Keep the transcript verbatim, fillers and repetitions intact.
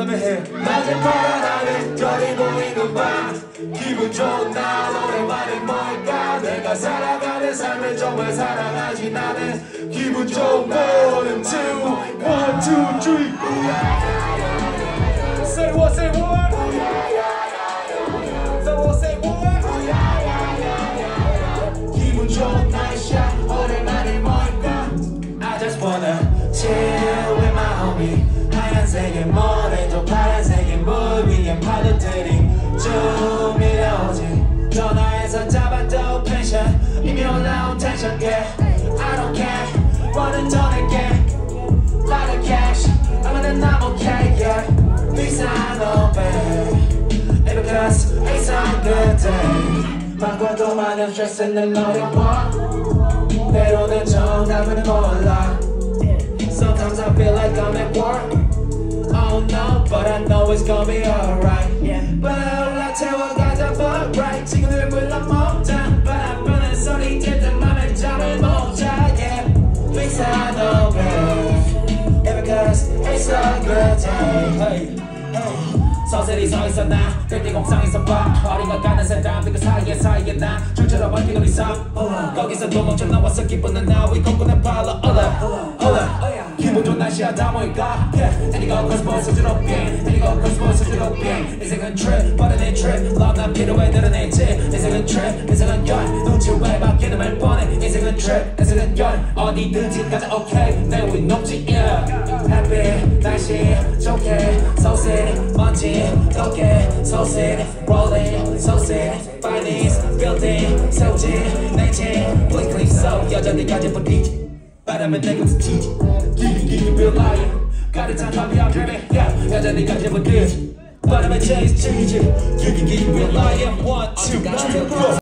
Let me hear. 낮에 파란 하늘 별이 보이는 밤 기분 좋은 날 오랜만에 뭘까 내가 살아가는 삶을 정말 사랑하지 나는 기분 좋은 morning two one two three Say what say what Say what say what 기분 좋은 날씨야 오랜만에 뭘까 I just wanna chill with my homie 하얀색의 모래도 파란색의 물 위에 파도들이 쭉 밀려오지 전화해서 잡아도 펜션 이미 올라온 텐션 yeah I don't care 뭐는 더 낼게 Lot of cash 하면은 I'm okay yeah 비싼 오백 because it's a good day 바꿔도 많은 스트레스는 어려워 때로는 정답은 몰라 Sometimes I feel like I'm at work Oh no, but I know it's gonna be alright yeah. But 올라 태워가자 but right 지금을 불러먹자 바람부는 소리 들든 맘에 잠을 못 자 yeah. Fix I know babe Yeah because it's a good day hey, hey. 서슬이 서있어 나 빌딩 옥상에서 봐 어린가 가는 사람들 그 사이에 사이에 나 줄처럼 얽힌 우리 삶 거기서 도망쳐 나와서 기쁘는 나 위 걷고는 발라 올라 올라 기분 좋은 날씨야 다 모일까 애니가 코스모 스스로 빙 애니가 코스모 스스로 빙 인생은 트립 빠르네 트립 love 난 필요해 늘어내지 인생은 트립 인생은 열 눈치 왜 바뀌는 말 뻔해 인생은 트립 인생은 열 어디든지 가자 오케이 내 위 높지 yeah happy 날씨 좋게 소식 먼지 덕에 소식 rolling 소식 finance building 세우지 내집 blink blink so 여전히 가진 분위기 바람은 내 것을 지지 Give me real life 가득한 밤이 I'm dreaming yeah 여전히 가진 분위기 바람은 chase cheese Give me real life one two three four